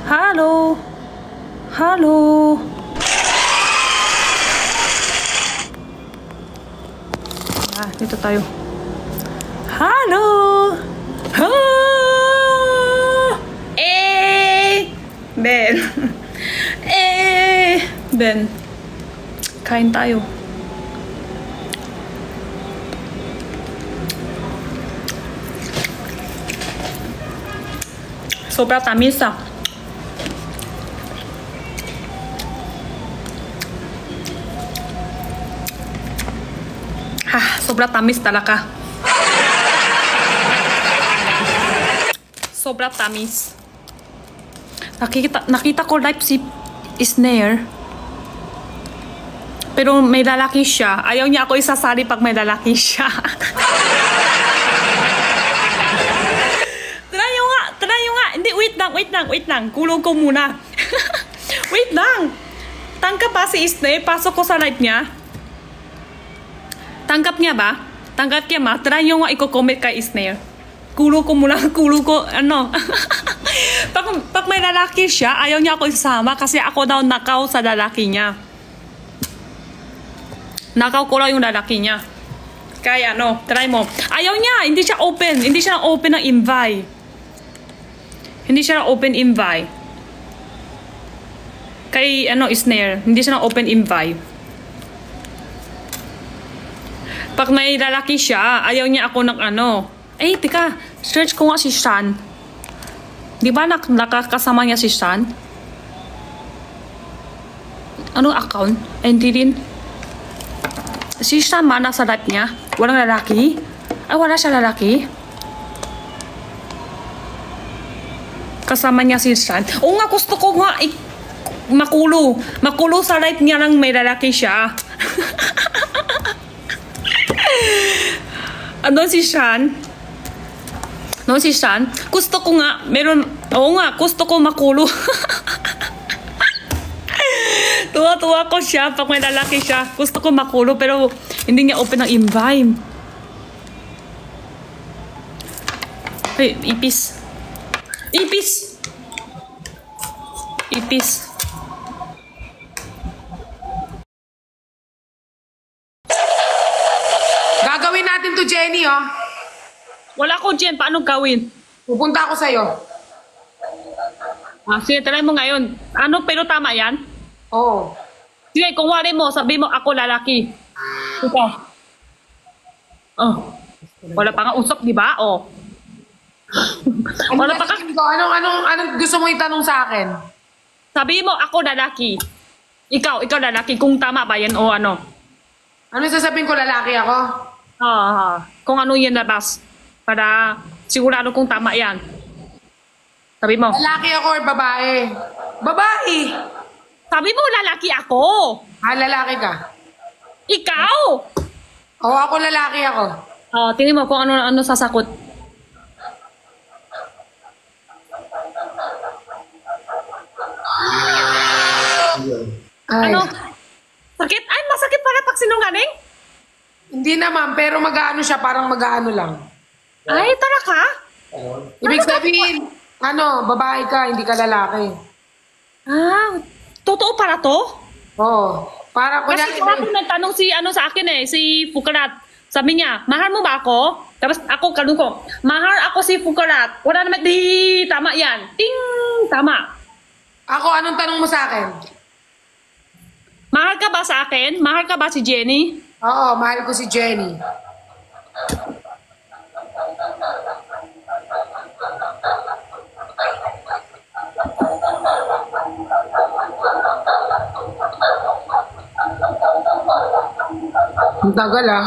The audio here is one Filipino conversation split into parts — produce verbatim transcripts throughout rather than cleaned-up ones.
Hello? Hello? Ah, dito tayo. Hello? Ah! Eh! Ben. Eh! Ben. Kain tayo. Sobrang tamis ah. Ah, sobrang tamis talaga. Sobrang tamis. Nakita, nakita ko live si Snare. Pero may lalaki siya. Ayaw niya ako isasali pag may lalaki siya. Try nyo nga, try nyo nga. Hindi, wait lang, wait lang, wait lang. Kulong ko muna. Wait lang. Tangkap ba si Snare? Pasok ko sa live niya. Tanggap niya ba? Tanggap niya ba? Try nyo nga i-comment kay Snare. Kulo ko muna, kulo ko, ano. pag, pag may lalaki siya, ayaw niya ako isama kasi ako daw nakaw sa lalaki niya. Nakaw ko lang yung lalaki niya. Kaya ano, try mo. Ayaw niya, hindi siya open. Hindi siya open ng invite. Hindi siya open invite. Kay ano, Snare, hindi siya open invite. Pag may lalaki siya, ayaw niya ako ng ano. Eh, tika, search ko nga si Sean. Di ba nak nakakasama niya si Sean? Anong account? Eh, hindi din. Si Sean man nasa live niya. Walang lalaki? Ay, wala siya lalaki? Kasama niya si Sean. Oo nga, gusto ko nga eh, makulo. Makulo sa live niya lang may lalaki siya. Ano si Sean? No, si Sean? Gusto ko nga, meron, oo nga, gusto ko makulo. Tuwa-tuwa ko siya pag may lalaki siya. Gusto ko makulo pero hindi niya open ang invite. Hey, ipis. Ipis! Ipis. Gagawin natin to, Jenny, oh. Wala ko dyan. Paano gawin? Pupunta ako sa'yo. Ah, sige, try mo ngayon. Ano, pero tama yan? Oo. Sige, kung wari mo, sabi mo, ako lalaki. Ito. Oh. Wala pa nga usap, di ba? Oh. Wala pa ka. Anong, anong, anong gusto mo itanong sa akin? Sabi mo, ako lalaki. Ikaw, ikaw lalaki. Kung tama ba yan o ano? Ano sasabihin ko, lalaki ako? Ah, kung ano yan labas. Para sigurado kung tama yan. Sabi mo. Lalaki ako or babae? Babae! Sabi mo, lalaki ako. Ah, lalaki ka? Ikaw! Oo, ako lalaki ako. Oh, tingin mo kung ano ano sasakot. Ay. Ano? Sakit? Ay, masakit para pag sinungaling? Hindi naman, pero mag-aano siya, parang mag-aano lang. Ay, talaga? Ibig sabihin, ano, babae ka, hindi ka lalaki. Ah, totoo para to? Oo. Para ko Kasi kahapon nagtanong si ano sa akin eh, si Fukarat. Sabi niya, mahal mo ba ako? Tapos ako kalung ko, mahal ako si Fukarat. Wala naman, di, tama yan. Ting, tama. Ako, anong tanong mo sa akin? Mahal ka ba sa akin? Mahal ka ba si Jenny? Oo, mahal ko si Jenny. Ang tagal ah.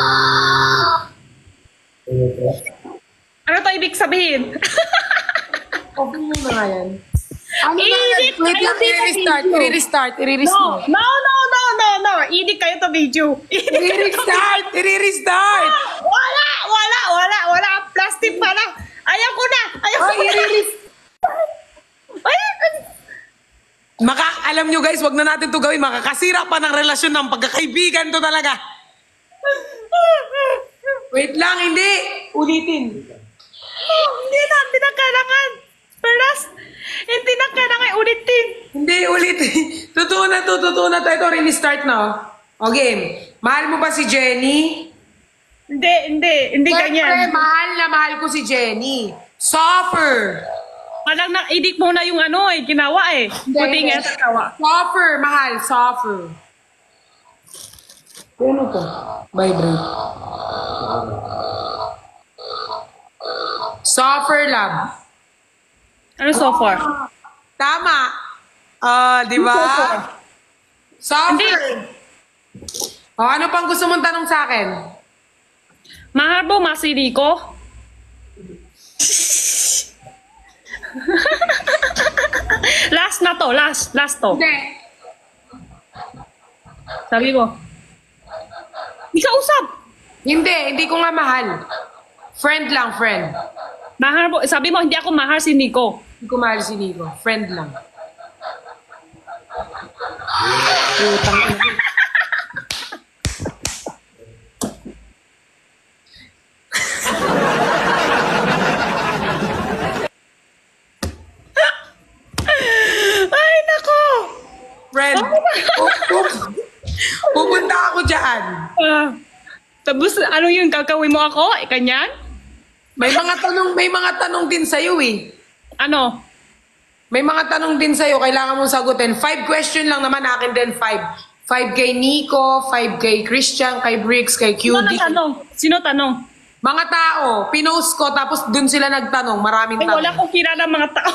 Ano to ibig sabihin? Okay mo na nga yan. Ano na yan? Edit Wait kayo lang, dito i-restart, video. i-restart, No, i-restart. no, no, no, no, no. Edit kayo to video. Edit kayo to video. I-restart, i-restart. Wala, wala, wala, wala. Plastic pa lang. Ayaw ko na. Ayaw ko Ay, na. i-restart. Ay, ay. Maka, alam nyo guys, wag na natin to gawin. Makakasira pa ng relasyon ng pagkakaibigan to talaga. Wait lang, hindi. Ulitin. Oh, hindi na, hindi na kailangan. Peras, hindi na kailangan. Totoo na to, totoo na to. Ito, rin-start na. oh. O, game. Mahal mo ba si Jenny? Hindi, hindi. Hindi Siyempre, ganyan. mahal na mahal ko si Jenny. Suffer. Parang na-edit mo na yung ano eh, ginawa eh. Puti nga sa tawa. Suffer, mahal. Suffer. Ano to? Vibrate. Suffer, love. Ano so far? Tama. Ah, di ba? Suffer. Suffer. O, ano pang gusto mong tanong sa akin? Mahal mo masiri ko? Last na to, last, last to. Hindi. Sabi mo. Ikaw usap. Hindi, hindi ko nga mahal. Friend lang, friend. Mahal mo, sabi mo hindi ako mahal si Nico. Hindi ko mahal si Nico. Friend lang. Putang ina. Ay, nako. Friend. Pu- pu- Pupunta ako dyan. Ah, tapos ano yung gagawin mo ako? Eh, kanyan? May mga tanong, may mga tanong din sa'yo eh. Ano? May mga tanong din sa'yo, kailangan mong sagutin. Five question lang naman, akin din five. Five kay Nico, five kay Christian, kay Briggs, kay Sino Q D. tanong? Sino tanong? Mga tao, pinost ko, tapos dun sila nagtanong. Maraming Ay, tanong. wala akong kilala mga tao.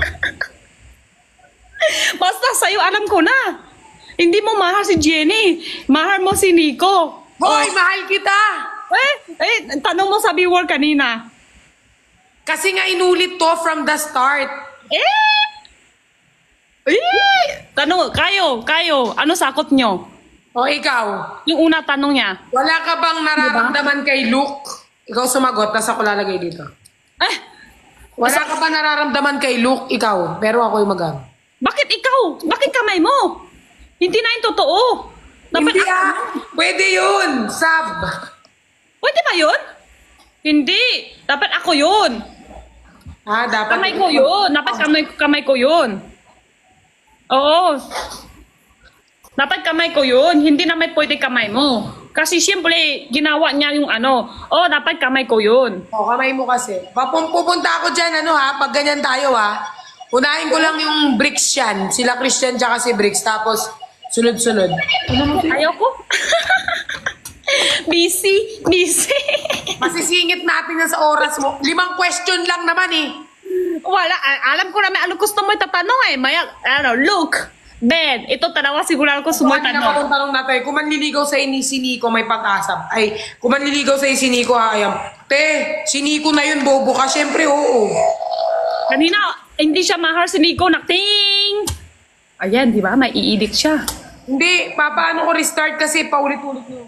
Basta sa'yo, alam ko na. Hindi mo mahal si Jenny. Mahal mo si Nico. Hoy, mahal kita! Eh, eh, tanong mo sa viewer kanina. Kasi nga inulit to from the start. Eh! Eh! Tanong, kayo, kayo, ano sakot nyo? O ikaw, Yung una tanong niya. wala ka bang nararamdaman kay Luke? Ikaw sumagot, tapos ako lalagay dito. Eh, Wala ka ba nararamdaman kay Luke? Ikaw, pero ako yung mag bakit ikaw? Bakit kamay mo? Hindi na yung totoo. Dapat Hindi ako- ah! Pwede yun! Sab! Pwede ba yun? Hindi. Dapat ako yun. Ah, dapat... Kamay ko yun. Dapat kamay, kamay ko yun. Oo. Dapat kamay ko yun. Hindi naman pwede kamay mo. Kasi siyempre, ginawa niya yung ano. Oh, dapat kamay ko yun. O, kamay mo kasi. Papum- Pupunta ako dyan, ano ha, pag ganyan tayo ha. Unahin ko lang yung Bricks yan. Sila Christian tsaka si Bricks. Tapos, sunod-sunod. Ayoko. busy. Busy. Masisingit natin yan sa oras mo. Limang question lang naman eh. Wala. a- Alam ko naman ano gusto mo itatanong eh. Maya, ano, look. Ben, ito tanawa sigurado ko Kung sumo ano na tanong. akong tanong natin, kung manliligaw sa ini si Nico, may pag-asa. Ay, kung manliligaw sa si Nico, ayam. Te, si Nico na yun, bobo ka. Siyempre, oo. Kanina, hindi siya mahal si Nico. Nakting! Ayan, di ba? May i-edit siya. Hindi, papaano ko restart kasi paulit-ulit yung...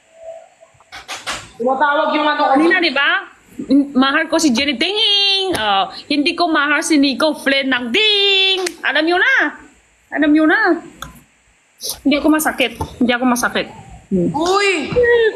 Tumatawag yung ano ko. Kanina, di ba? Mm, Mahal ko si Jenny Ding! Oh, hindi ko mahal si Nico. Friend ng Ding! Alam nyo na! Alam nyo na! Hindi ako masakit. Hindi ako masakit. Uy!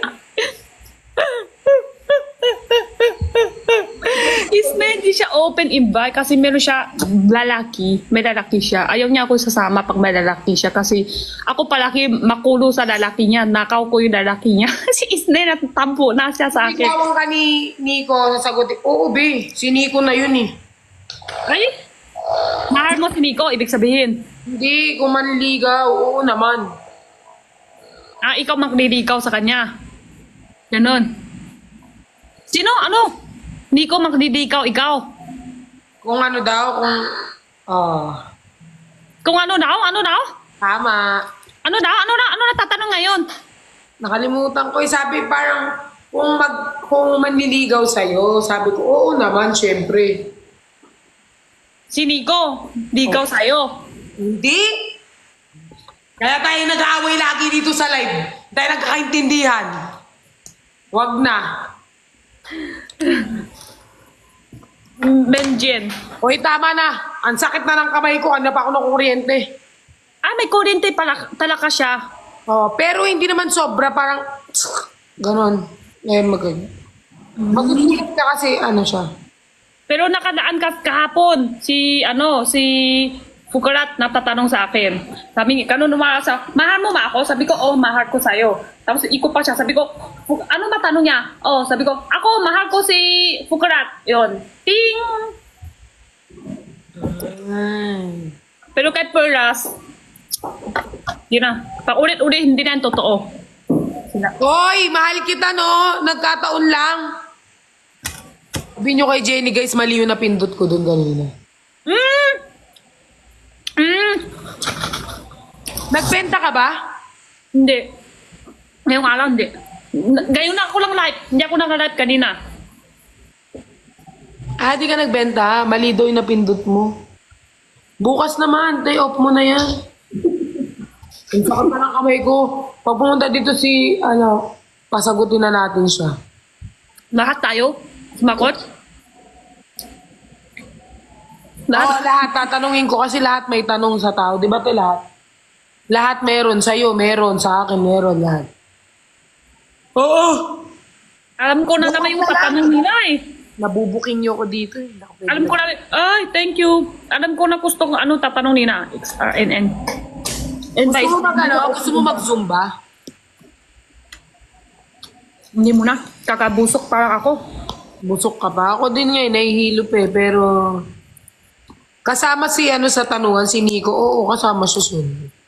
Is na hindi siya open invite kasi meron siya lalaki. May lalaki siya. Ayaw niya ako sasama pag may lalaki siya kasi ako palaki makulo sa lalaki niya. Nakaw ko yung lalaki niya. Si Isne natatampo na siya sa akin. Ikaw ka ni Nico, sasagutin. Oo, be. Si Nico na yun eh. Ay! Mahal mo si Nico, ibig sabihin. Hindi, kung manligaw, oo naman. Ah, ikaw magliligaw sa kanya. Ganon. Sino? Ano? Nico magliligaw, ikaw. Kung ano daw, kung... Oh, Kung ano daw? Ano daw? tama. Ano daw? Ano na? Ano natatanong ngayon? Nakalimutan ko. eh, Sabi parang, kung, mag, kung manliligaw sa'yo, sabi ko, oo naman, syempre. Si Nico, ligaw sa'yo. Hindi. Kaya tayo nag-aaway lagi dito sa live. Tayo nagkakaintindihan. Wag na. Benjen. Hoy, tama na. Ang sakit na ng kamay ko. Ano pa ako ng kuryente. Ah, may kuryente pala, talaga siya. Oh, pero hindi naman sobra. Parang, ganon. Eh, mag Magugulat ka kasi, ano siya. Pero nakadaan ka kahapon. Si, ano, si Fukarat natatanong sa akin. Sabi niya, kano naman sa, mahal mo ba ako? Sabi ko, oh, mahal ko sa'yo. Tapos iko pa siya, sabi ko, ano matanong niya? Oh, sabi ko, ako, mahal ko si Fukarat. Yun. Ting! Ay. Pero kay Perlas, yun na. Pag ulit-ulit, hindi na yung totoo. Sina. Hoy, mahal kita, no? Nagkataon lang. Sabi nyo kay Jenny, guys, mali yung napindot ko doon kanina. Mm! Mm! Nagbenta ka ba? Hindi. Ngayong araw, hindi. Ngayon na ako lang live. Hindi ako naka-live kanina. Ah, di ka nagbenta. Mali daw yung napindot mo. Bukas naman, day off mo na yan. Ang sakit na ng kamay ko. Pag pumunta dito si, ano, pasagutin na natin siya. Lahat tayo? Sumakot? Lahat? Oo, lahat. Tatanungin ko kasi lahat may tanong sa tao. Di ba ito lahat? Lahat meron. Sa'yo, meron. Sa akin, meron. Lahat. Oo! Alam ko na naman yung tatanong nila eh. Nabubuking niyo ko dito. Eh. Alam ko na, ay, thank you. Alam ko na gusto kong ano tatanong nila. X R N N. Gusto mo mag, ano? Gusto mo mag-zumba? Hindi mo na. Kakabusok para ako. Busok ka ba? Ako din nga eh. Nahihilop eh. Pero... Kasama si ano sa tanungan, si Nico. Oo, kasama siya soon.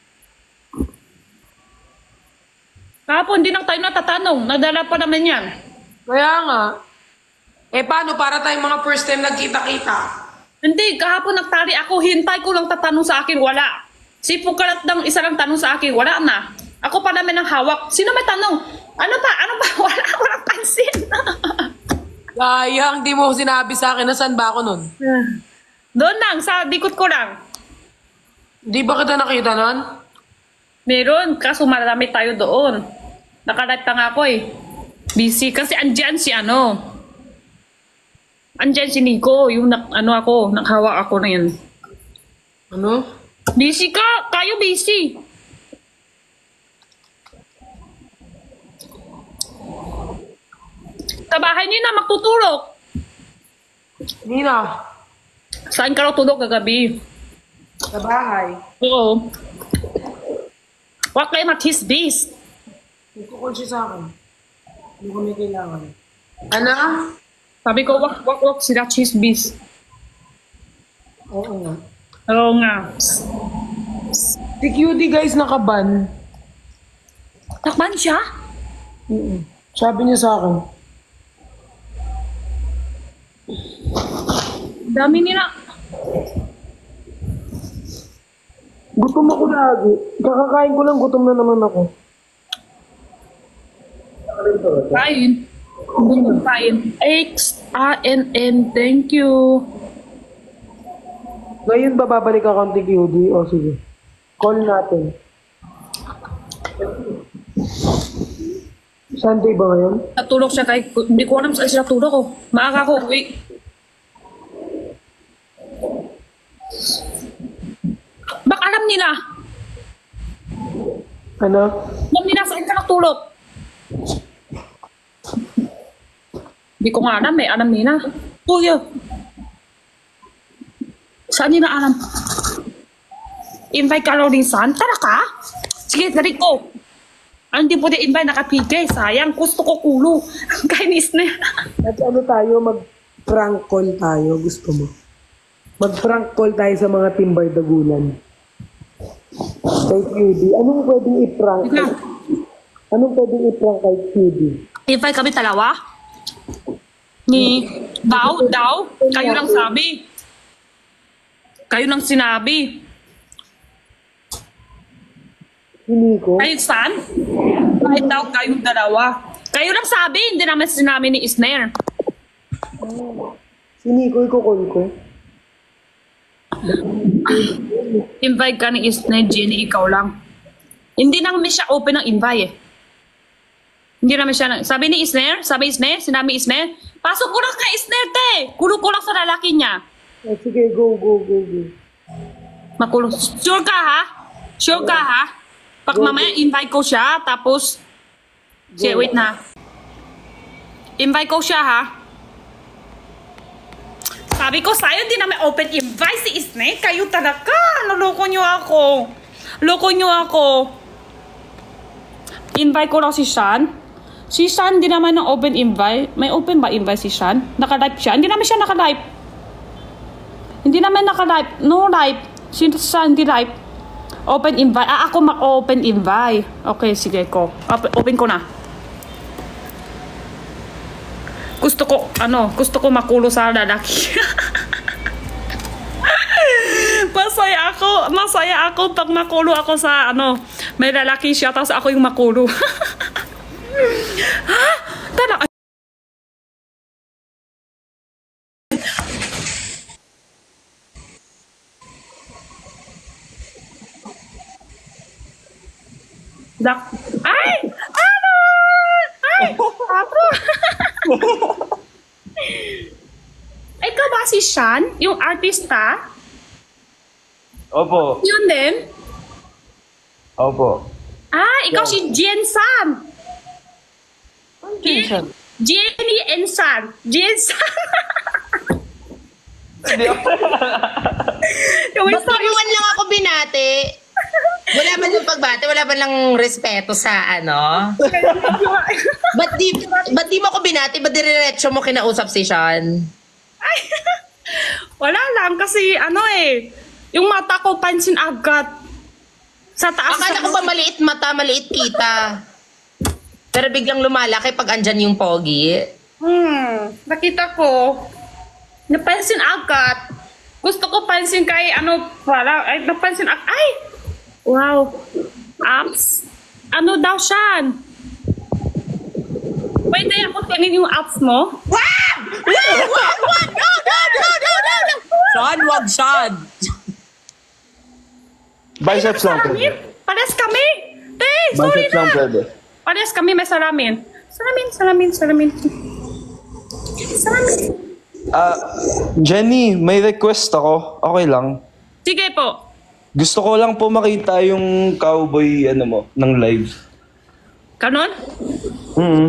Kahapon, hindi lang tayo natatanong. Nadala pa naman yan. Kaya nga. Eh paano? Para tayong mga first time nagkita-kita. Hindi, kahapon nagtali ako. Hintay ko lang tatanong sa akin. Wala. Si Pukarat ng isa lang tanong sa akin. Wala na. Ako pa namin ang hawak. Sino may tanong? Ano pa? Ano pa? Wala. Walang pansin. Sayang, di mo sinabi sa akin. Nasaan ba ako nun? Doon lang. Sa dikot ko lang. Di ba kita nakita nun? Meron. Kaso marami tayo doon. Nakalive ka nga ako eh. Busy. Kasi andyan si ano. Andyan si Nico. Yung nak, ano ako. Nakhawak ako na yun. Ano? Busy ka. Kayo busy. Sa bahay niyo na magtutulog. Hindi na. Saan ka raw tulog kagabi? Sa bahay. Oo. Huwag kayo matisbis. Nagkukul siya sa akin. Hindi ko may kailangan. Ano? Sabi ko, wak, wak, wak sila chisbis. Oo nga. Oo nga. Si Cutie guys nakaban. Nakban siya? Mm-mm. Sabi niya sa akin. Dami nila. Gutom ako lagi. Kakakain ko lang, gutom na naman ako. Kain. Hindi mo kain. X A N N, thank you. Ngayon ba babalik ka kang Cutie? O sige. Call natin. Sunday ba ngayon? Natulog siya kay... Hindi ko alam saan siya tulog ko. Maaga ko uwi. Bak alam nila. Ano? Alam nila saan ka natulog. Hindi ko nga alam eh. Alam nila. Kuya. Saan nila alam? Invite ka raw din saan? Tara ka? Sige, dali ko. Ah, hindi po di-invite, nakapigay. Sayang, gusto ko kulo. Kainis na. At ano tayo, mag-prank call tayo. Gusto mo? Mag-prank call tayo sa mga timbar dagulan. Kay Cutie. Anong pwedeng i-prank? Ika. Anong pwedeng i-prank kay Cutie? Invite kami talawa? Ni Daw, Daw? Kayo lang sabi. Kayo lang sinabi. Hindi ko. Kahit saan? Kahit daw kayong dalawa. Kayo lang sabi, hindi naman sinabi ni Isner. Si Nico, ikukul ko. Invite ka ni Isner, Jenny, ikaw lang. Hindi naman siya open ng invite eh. Hindi naman siya, sabi ni Isner, sabi Isner, sinabi Isner, pasok ko lang kay Isner, te! Kulo ko lang sa lalaki niya. Eh, sige, go, go, go, go. Makulo. Sure ka ha? Sure ka ha? Pag mamaya invite ko siya, tapos, sige, wait na. Invite ko siya ha? Sabi ko sa'yo, di naman open invite si Isne. Kayo talaga. Naloko nyo ako. Loko nyo ako. Invite ko lang si Sean. Si Sean, di naman ng open invite. May open ba invite si Sean? Naka-live siya? Hindi naman siya naka-live. Hindi naman naka-live. No live. Si Sean, di live. Open invite. Ah, ako ma-open invite. Okay, sige ko. Open, open ko na. Gusto ko, ano, gusto ko makulo sa lalaki. Masaya ako, masaya ako pag makulo ako sa, ano, may lalaki siya, tapos ako yung makulo. Ha? Talaga? Dak. Ay! Ano? Ay! Ako! Ikaw ba si Sean? Yung artista? Opo. Yun din? Opo. Ah, ikaw si Jen San. Jensen. Jenny and San. Jen San. Yung Ba't isa- naman lang ako binati? Wala man yung pagbati, wala man lang respeto sa ano. Ba't di, ba't di mo ako binati? Ba't diretso mo kinausap si Sean? Ay, wala lang kasi ano eh, yung mata ko pansin agad. Sa taas. Akala ko ba maliit mata, maliit kita. Pero biglang lumalaki pag andyan yung pogi. Hmm, nakita ko. Napansin agad. Gusto ko pansin kay ano pala. Ay, napansin agad. Ay! Wow. Apps. Ano daw siya? Pwede ako tingin yung apps mo? Wow! Wow! Wow! Wow! No! No! No! No! No! No! Sean, wag Sean! Biceps lang Salamin? pwede. Pares kami. Te, sorry Biceps lang na. pwede. Pares kami may salamin. Salamin, salamin, salamin. Salamin. Ah, Jenny, may request ako. Okay lang. Sige po. Gusto ko lang po makita yung cowboy ano mo, ng live. Kanon? Mm.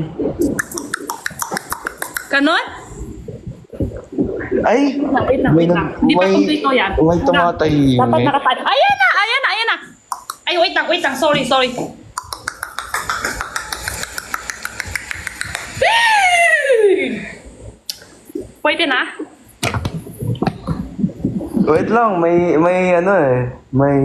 Kanon? Ay, Wait lang, may, wait lang. Di pa may, kumpleto yan. may tumatay. Dapat nakatay. Ayan na, ayan na, ayan na. Ay, wait lang, wait lang. Sorry, sorry. Pwede na? Wait lang, may, may ano eh, may...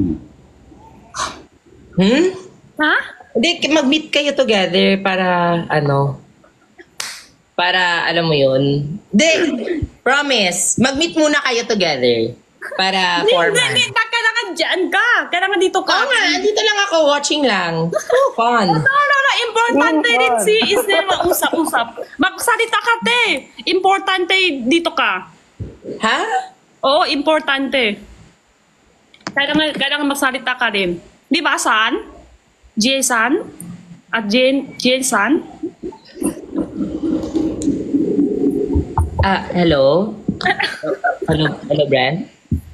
Hmm? Ha? Hindi, mag-meet kayo together para ano, para alam mo yun. Hindi, promise, mag-meet muna kayo together para Hindi, formal. hindi, hindi. Kailangan dyan ka. Kailangan dito ka. Oo nga, dito lang ako, watching lang. Oh, fun. No, no, no. Importante Oh, rin God. si Isne mag-usap-usap. Magsalita ka, te. Importante dito ka. Ha? Oo, importante. Kailangan, kailangan magsalita ka rin. Di ba, San? Jason? At Jen, Jason? Ah, hello? Hello, hello, Brand?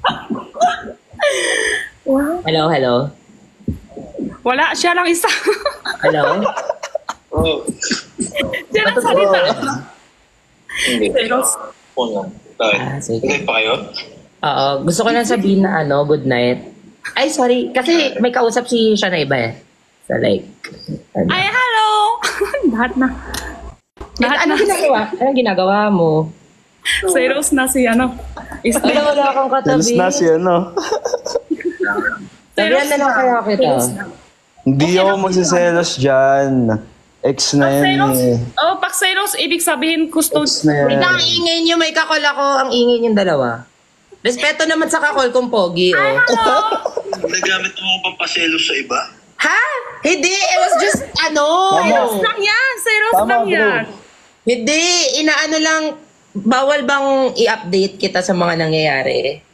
Wow. Hello, hello? Wala, siya lang isa. Hello? Oh, Siya lang salita. hindi. Pero, Oo nga. Bakit? Ah, sige. Hindi pa kayo? Oo, gusto ko lang sabihin na ano, good night. Ay, sorry. Kasi may kausap si siya na iba eh. So like, ano. ay, hello! Lahat na. Lahat ano na. ginagawa? Anong ginagawa mo? Serious na si ano. Isne. Wala, wala akong Talos katabi. na si ano. Sabihan na lang kaya kita. Hindi ako magsiselos dyan. Ex na yan Serious? eh. Oh, pag serious, ibig sabihin gusto... Ex na Wait lang, yan. ang ingay niyo. May kakol ako. Ang ingay niyong dalawa. Respeto naman sa kakol kong pogi, oh. Nagamit mo ko pampaselos sa iba? Ha? Hindi, it was just, ano. Serious lang yan. Serious Tama, lang bro. yan. Hindi, inaano lang, bawal bang i-update kita sa mga nangyayari?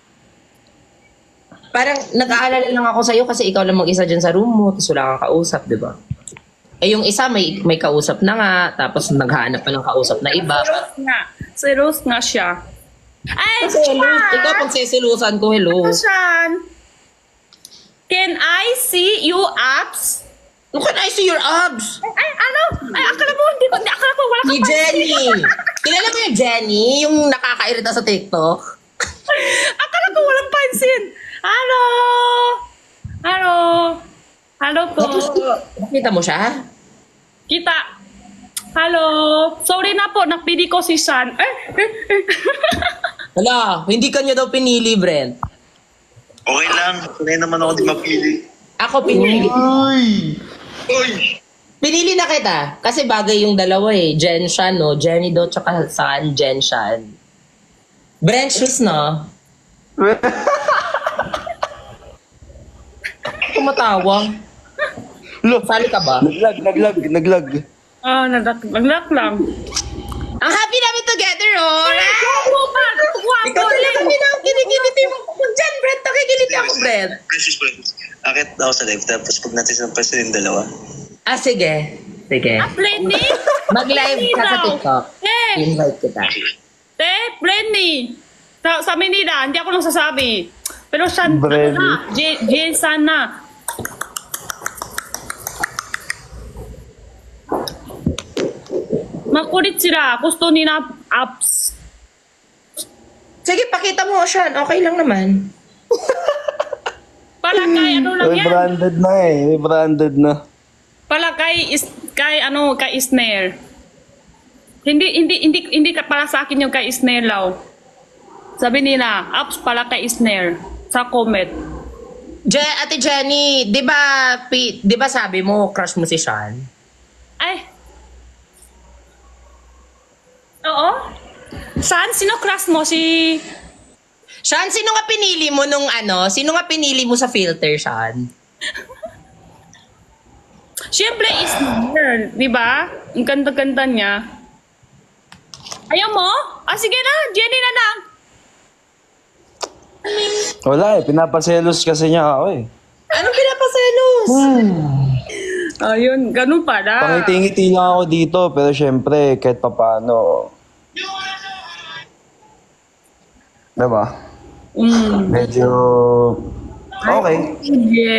Parang nag-aalala lang ako sa'yo kasi ikaw lang mag-isa dyan sa room mo, tapos wala kang kausap, di ba? Eh yung isa may may kausap na nga, tapos naghahanap pa ng kausap na iba. Serious nga. Serious nga siya. Ay, Hello, Sean! ikaw pag sisilusan ko, hello. Sean! Can I see you apps? Look can I see your abs? Ay, ano? Ay, akala mo, hindi ko, hindi, akala ko wala Si kang Jenny. Kilala mo yung Jenny? Yung nakakairita sa TikTok? Akala ko walang pansin. Hello? Hello? Hello po. Nakita mo siya? Kita. Hello? Sorry na po, nakpili ko si San. Eh, eh, eh. Wala, hindi ka niya daw pinili, Brent. Okay lang. Sanay naman ako di mapili. Ako pinili. Uy! Pinili na kita. Kasi bagay yung dalawa eh. Jen Shan, no? Jenny daw, tsaka San, Jen Shan. Brent shoes, no? Tumatawa. Look, Sali ka ba? naglag, naglag, naglag. Ah, nadak, nadak lang. Ang happy namin together, oh! Guwapo pa! Guwapo Ikaw talaga rin! kami na kinikiliti mo. Kung dyan, Brent, nakikiliti ako, Brent. Precious, precious. Akit ako sa live. Tapos pag natin sinampas yung dalawa. Ah, sige. Sige. Ah, Blenny? Mag-live ka sa TikTok. Eh, Invite kita. te, Blenny. Sa, sa Manila, hindi ako nagsasabi. Pero siya, ano Brenny. na, J- Jensan na. Makulit sila. Gusto nila apps. Sige, pakita mo, Sean. Okay lang naman. Palagay, ano lang May yan? branded na eh. May branded na. Palagay is kay ano kay Snare. Hindi hindi hindi hindi ka para sa akin yung kay Snare law. Sabi nila, apps pala kay Snare sa comment. Je Ate Jenny, di ba, pi- di ba sabi mo, crush mo si Sean? Ay. Oo. Saan? Sino crush mo? Si... Sean, sino nga pinili mo nung ano? Sino nga pinili mo sa filter, Sean? Siyempre is Snare. Di ba? Ang ganda-ganda niya. Ayaw mo? Ah, sige na. Jenny na lang. Wala eh. Pinapaselos kasi niya ako eh. Anong pinapaselos? Ayun, ganun pala. Pangiti-ngiti lang ako dito. Pero syempre, kahit papano. Diba? Mm. Medyo... Okay. Sige.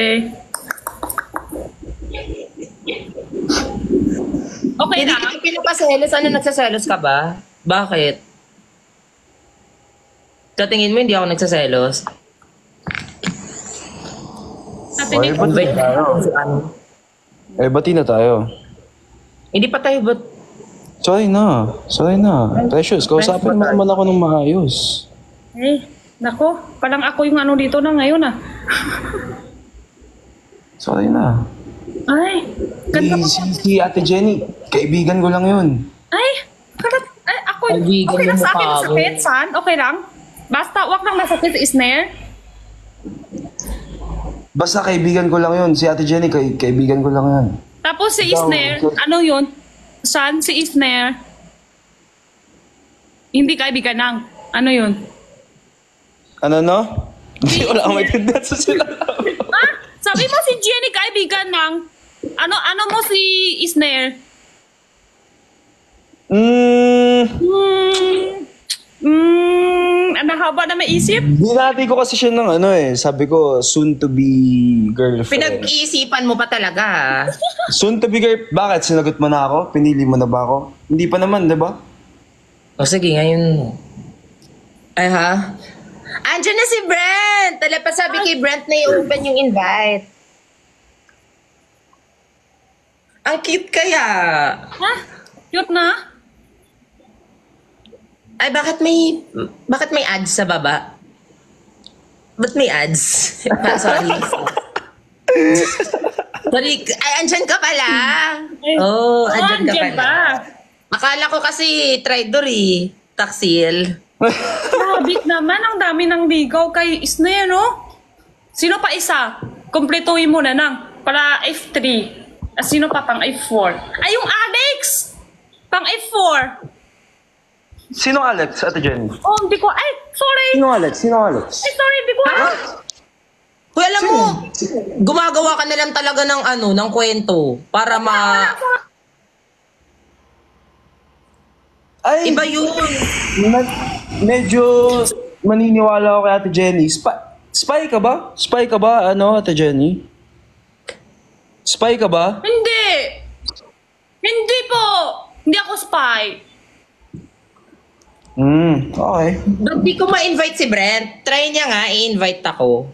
Okay Hindi na. ka pinapaselos. Ano, nagsaselos ka ba? Bakit? Sa tingin mo, hindi ako nagsaselos? Sabi ni Okay, ba't Invite tayo? ano? Eh, bati na tayo. Hindi pa tayo, but... Sorry na. Sorry na. Precious, kausapin mo naman ako ng maayos. Eh, nako. Parang ako yung ano dito na ngayon ah. Sorry na. Ay, ganda Si, mo. si, si Ate Jenny, kaibigan ko lang yun. Ay, karat, ay, ako, Kaibigan okay lang mo sa akin mukha mo. masakit, San? Okay lang? Basta, wag lang masakit, Snare. Basta kaibigan ko lang yun. Si Ate Jenny, kay, kaibigan ko lang yan. Tapos si Ikaw, Snare, so- ano yun? San, si Snare. Hindi kaibigan ng. Ano yun? Ano no? Hindi ko lang maintindihan sa sila. Ah, sabi mo si Jenny kaibigan ng. Ano, ano mo si Snare? Hmm, Hmm, hmm, ano haba na maisip? binati ko kasi siya ng ano eh. Sabi ko, soon to be girlfriend. Pinag-iisipan mo pa talaga, ah. Soon to be girl... Bakit? Sinagot mo na ako? Pinili mo na ba ako? Hindi pa naman, di ba? O sige, ngayon. Ay ha? Andiyan na si Brent! Tala pa sabi kay Brent na i-open yung invite. Ang cute kaya. Ha? Cute na? Ay, bakit may, bakit may ads sa baba? Ba't may ads? Ah, sorry. Sorry. Ay, andyan ka pala. Ay, Oh, oh, andyan ka andyan pala. Akala ko kasi trader eh. Taksil. Grabe naman, ang dami ng ligaw kay Snare, no? Sino pa isa? Kompletuhin mo na nang. Para F three. At sino pa pang F four? Ay, yung Alex! Pang F four. Sino Alex, Ate Jenny? Oh, hindi ko. Ay, sorry. Sino Alex? Sino Alex? Ay, sorry, hindi ko alam. Kuya, alam mo, gumagawa ka na lang talaga ng ano, ng kwento para ma... Ay, Iba yun. na- medyo maniniwala ako kay Ate Jenny. Spy, spy ka ba? Spy ka ba, ano, Ate Jenny? Spy ka ba? Hindi! Hindi po! Hindi ako spy. Hmm, okay. Ba't di ko ma-invite si Brent? Try niya nga, i-invite ako.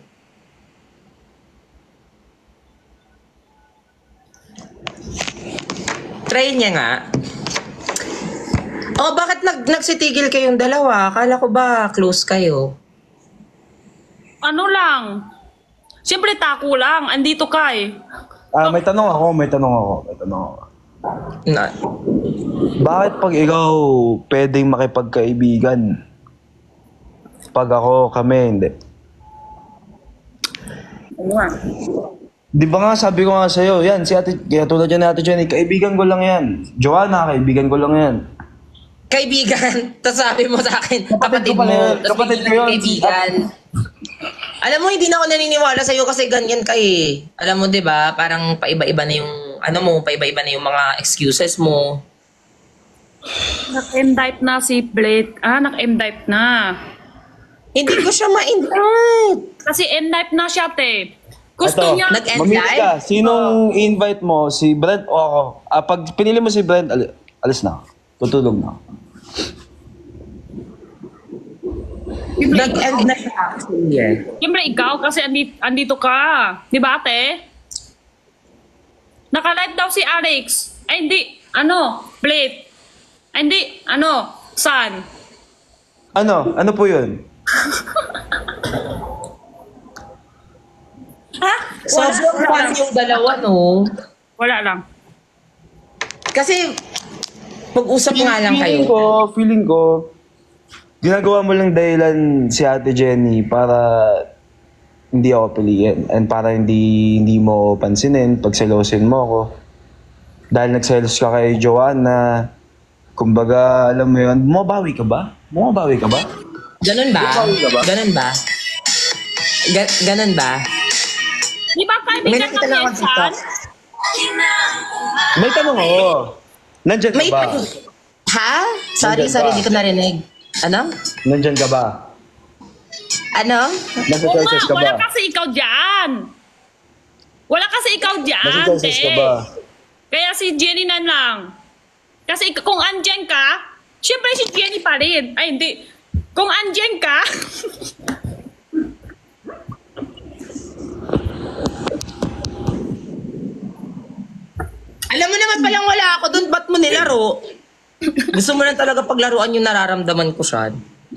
Try niya nga. Oh, bakit nag nagsitigil kayong dalawa? Akala ko ba close kayo? Ano lang? Siyempre tako lang. Andito ka eh. Ah, may tanong ako, may tanong ako, may tanong ako. Na, Bakit pag ikaw pwedeng makipagkaibigan? Pag ako, kami, hindi. Ano nga? Di ba nga sabi ko nga sa'yo, yan, si ate, kaya tulad yan ni ate Jenny, kaibigan ko lang yan. Joanna, kaibigan ko lang yan. kaibigan. Tapos sabi mo sa akin, kapatid ko pala mo. yun. Tapos Kapatid ko biglang yun. kaibigan. Alam mo, hindi na ako naniniwala sa'yo kasi ganyan ka eh. Alam mo, di ba? Parang paiba-iba na yung, ano mo, paiba-iba na yung mga excuses mo. Naka-indict na si Blake. Ah, naka-indict na. Hindi ko siya ma-invite. Kasi indict na siya, te. Gusto Eto, niya. nag-end mamili live? ka. Sinong invite mo? Si Brent o ako? Ah, pag pinili mo si Brent, al- alis na. Tutulog na. Nag-end na siya actually eh. Siyempre ikaw kasi andito, andito ka. Di ba, ate? Naka-live daw si Alex. Ay, hindi. Ano? Blake. Ay, hindi. Ano? San? Ano? Ano po yun? Ha? Sobrang fun yung dalawa, no? Wala lang. Kasi, mag-usap nga lang Feeling kayo. ko, feeling ko, ginagawa mo lang dahilan si ate Jenny para hindi ako piliin. And para hindi hindi mo pansinin, pagselosin mo ako. Dahil nagselos ka kay Joanna, kumbaga, alam mo yun, bumabawi ka ba? Bumabawi ka ba? Ganun ba? Ikaw ka ba? Ganun ba? Ga- ganun ba? Di ba May kaibigan nakita ng lang ako dito. San? May tanong ako. Nandyan ka May ba? Ha? Sorry, Nandyan sorry, ba? di ko narinig. Ano? Nandyan ka ba? Ano? Nasa Oo choices nga, ka wala ba? kasi ikaw dyan. Wala kasi ikaw dyan, Nasa choices te. ka ba? Kaya si Jenny na lang. Kasi ik- kung andyan ka, syempre si Jenny pa rin. Ay, hindi. Kung andyan ka, Alam mo naman palang wala ako doon, ba't mo nilaro? Gusto mo lang talaga paglaruan yung nararamdaman ko siya.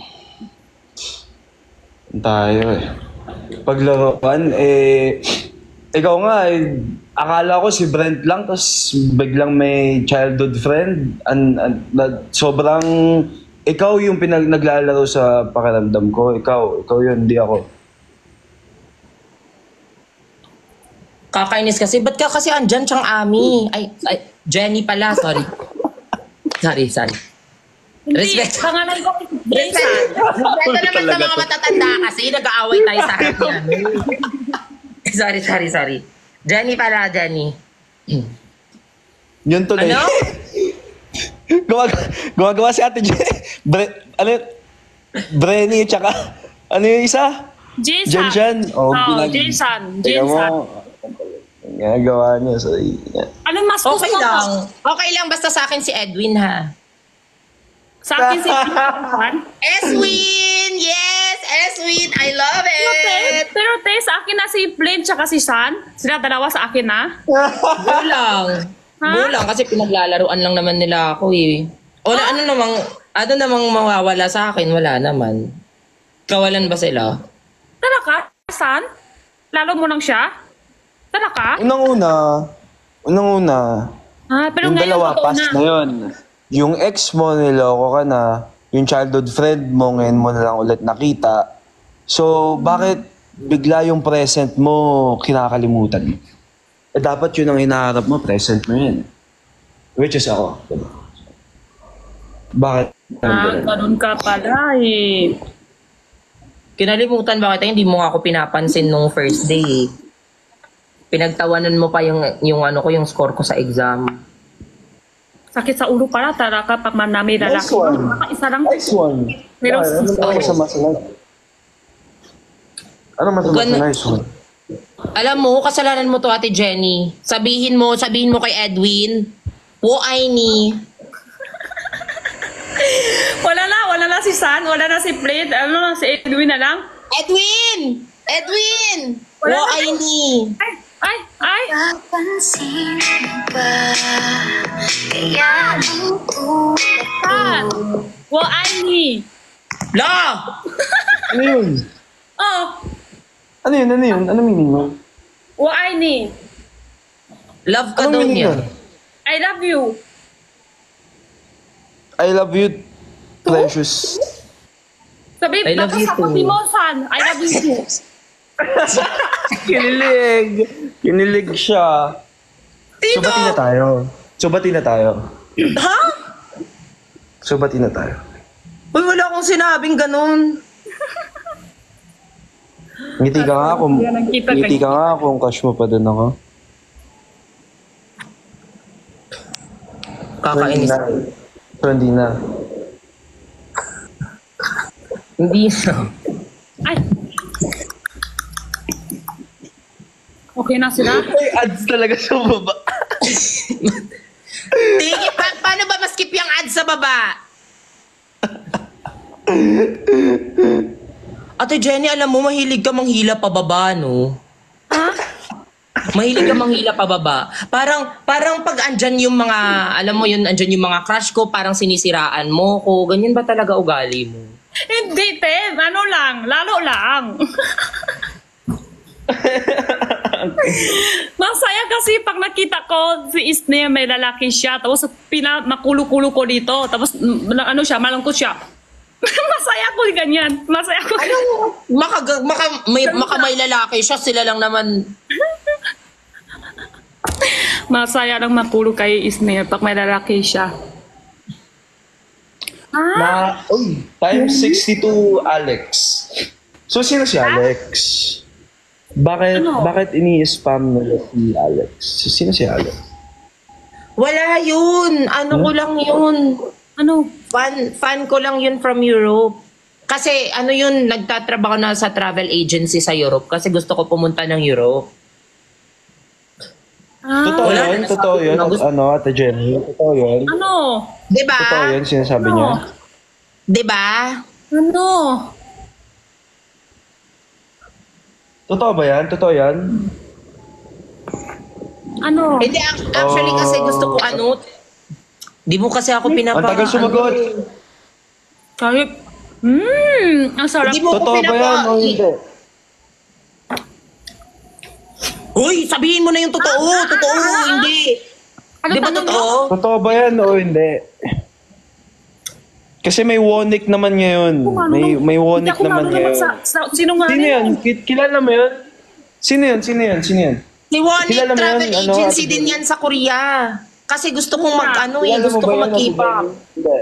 Tayo eh. Paglaruan, eh, ikaw nga eh, akala ko si Brent lang, tapos biglang may childhood friend. An, an, na, sobrang, ikaw yung pinag, naglalaro sa pakiramdam ko. Ikaw, ikaw yun, hindi ako. Kakainis kasi. Ba't ka kasi andyan siyang Ami? Ay, ay, Jenny pala, sorry. Sorry, sorry. hindi. Respect. Pangalan ko si Respect. Jason. Respect naman sa mga matatanda kasi nag-aaway tayo sa harap niya. sorry, sorry, sorry. Jenny pala, Jenny. Yun tuloy. Ano? Gumag gumagawa si ate Jen. Bre, ano yun? Brenny, tsaka, ano yung isa? Jason. Jensen. Oh, pinag- Jason. Tingnan mo, Jason. ginagawa niya sa niya. Anong mas gusto Okay mo? lang. Okay lang, basta sa akin si Edwin, ha? Sa akin si Jason. Eswin! Yes! Eswin! I love Pero te, it! pero te, sa akin na si Blaine tsaka si San. Sila dalawa sa akin na. Bulang. Ha? Bulang kasi pinaglalaruan lang naman nila ako eh. O na, ano namang, ano namang mawawala sa akin? Wala naman. Kawalan ba sila? Tara ka, San? Lalo mo lang siya? Tara ka? Unang-una, unang-una, Ah, pero yung ngayon dalawa, totoo past na. na yun. Yung ex mo, niloko ka na. Yung childhood friend mo, ngayon mo na lang ulit nakita. So, bakit bigla yung present mo kinakalimutan mo? Eh, dapat yun ang hinaharap mo, present mo yun. Which is ako. Bakit? Ah, ganun ka pala eh. Kinalimutan ba kita? Hindi mo nga ako pinapansin nung first day eh. Pinagtawanan mo pa yung, yung ano ko, yung score ko sa exam. Sakit sa ulo pala, tara ka pag manami Nice lalaki. one. Baka isa lang. Next one. Pero- Ano ano masama sa life? Ano masama sa Ganun- nice one? Alam mo, kasalanan mo to, Ate Jenny. Sabihin mo, sabihin mo kay Edwin, wo ay ni. Wala na, wala na si San, wala na si Plate, ano na, si Edwin na lang. Edwin! Edwin! Wala Wo na. ay ni. Ay, ay, ay! Napansin ba kaya ang San! Wo ay ni! La! Ano yun? Oh, Ano yun? Ano yun? Ano meaning mo? wo ay ni! Love ka Anong daw meaning niya. nun? I love you. I love you, precious. Sabi, I love baka you sagutin too. mo, San. I love you too. Kinilig. Kinilig siya. So, Sino? bati na tayo. So, bati na tayo. Ha? So, bati na tayo. Uy, wala akong sinabing ganun. Ngiti ka nga kung, Yan ang kita ngiti kay- ka nga kung crush mo pa din ako. Kakainis. So, hindi na. So, hindi na. Hindi na. Ay! Okay na sila? May ads talaga sa baba. Sige, pa- paano ba maskip yung ad sa baba? Ate Jenny, alam mo, mahilig ka manghila pababa, no? Ha? Mahilig ka manghila pababa. Parang, parang pag andyan yung mga, alam mo yun, andyan yung mga crush ko, parang sinisiraan mo ko. Ganyan ba talaga ugali mo? Hindi, te. Ano lang. Lalo lang. Masaya kasi pag nakita ko si Isne may lalaki siya. Tapos pina, makulo-kulo ko dito. Tapos mm, ano siya, malungkot siya. Masaya ko ganyan. Masaya ko. Ano? Maka, maka, may, maka may lalaki siya, sila lang naman. Masaya lang makulo kay Isne pag may lalaki siya. Ah, Na, uy, times sixty-two, Alex. So, sino si Alex? Bakit, Ano? bakit ini-spam nila si Alex? So, sino si Alex? Wala yun. Ano ko lang yun. ano? Fan, fan ko lang yun from Europe. Kasi ano yun, nagtatrabaho na sa travel agency sa Europe kasi gusto ko pumunta ng Europe. Ah, Totoo wala yun? na, Totoo sabi yun? ko na gusto- Ano, Ate Jenny? Totoo yun? ano? Diba? Totoo yun, sinasabi niya? Ano? Diba? Ano? Totoo ba yan? Totoo yan? Ano? Hindi, ac- actually kasi gusto ko ano, di mo kasi ako pinapa... Ang tagal sumagot. Kahit, hmm, ang sarap. Hindi mo ko Totoo ba yan o pinapa... hindi? Uy, sabihin mo na yung totoo. Totoo, hindi. Ano Di ba tanong mo? totoo? Totoo ba yan o hindi? Kasi may Wonik naman ngayon. Kung ano, May may hindi Wonik ako naman marunong ngayon. Sa, sa, sino nga Sino rin? yan? Ki- Kilala mo yun? Sino yan? Sino yan? Sino yan? Si Wonic Kilala mo Travel yan, ano, Agency Ate din yan sa Korea. Kasi gusto kong mag, ano eh, Kilala mo gusto ba kong yan, Ate mag-K-pop. Jenny? Hindi.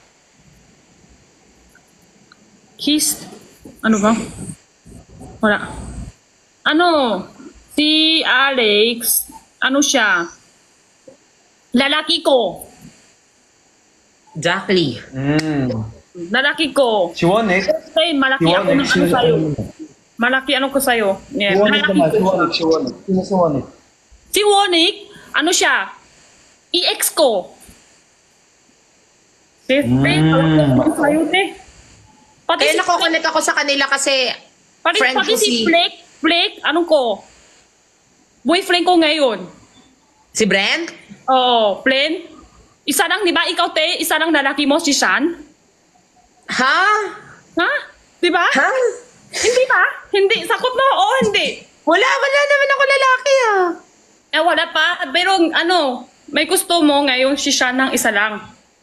Kiss. Ano ba? Wala. Ano? Si Alex, ano siya? Lalaki ko. Exactly. Mm. Lalaki ko. Si Wonik? Say, malaki Si ako Wonik, ng ano sino- sa'yo. Malaki ano ko sa'yo. Si Yeah. Wonik Lalaki naman. Si ko. Wonik. Si Wonik. Sino si Wonik? Si Wonik, ano siya? I-ex ko. Te, te, Mm. malaki ako sa'yo, te. Pati Kaya si nakokonek ako sa kanila kasi Pati, friend pati ko si si... Blake, Blake, ano ko? Boyfriend ko ngayon. Si Brent? Oo, plain. Isa lang, di ba? Ikaw, te, isa lang lalaki mo, si Sean. Ha? Ha? Di ba? Ha? Hindi ba? Hindi. Sakot mo, oo, hindi. Wala, wala naman ako lalaki ah. Eh, wala pa. Pero, ano, may gusto mo ngayon, si Sean ng isa lang.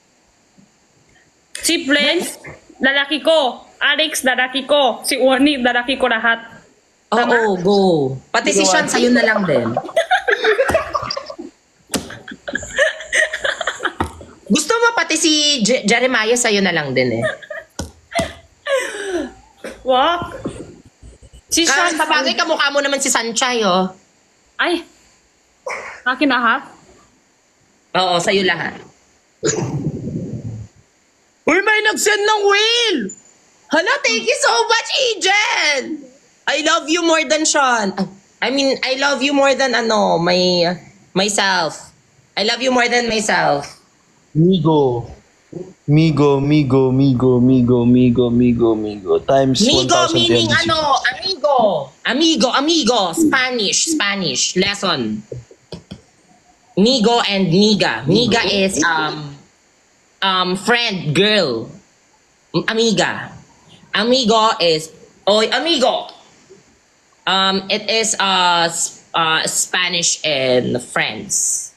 Si Plain, lalaki ko. Alex, lalaki ko. Si Wani, lalaki ko lahat. Oo, go. Pati si Sean, sa'yo na lang din. Gusto mo pati si J- Jeremiah sa'yo na lang din eh. Wak. Si Ka- Sean, sa bagay, kamukha mo naman si Sanchay, oh. ay, akin lahat. Oo, sa'yo lahat. Uy, may nag-send ng whale! Hala, thank you so much, Angel! I love you more than Sean. Ay, I mean, I love you more than ano, my myself. I love you more than myself. Migo. Migo, migo, migo, migo, migo, migo, migo. Times Migo one thousand meaning three hundred sixty. ano, amigo. Amigo, amigo, Spanish, Spanish lesson. Migo and miga. Miga is um um friend, girl. Amiga. Amigo is oy amigo. Um it is uh, s- uh Spanish and friends.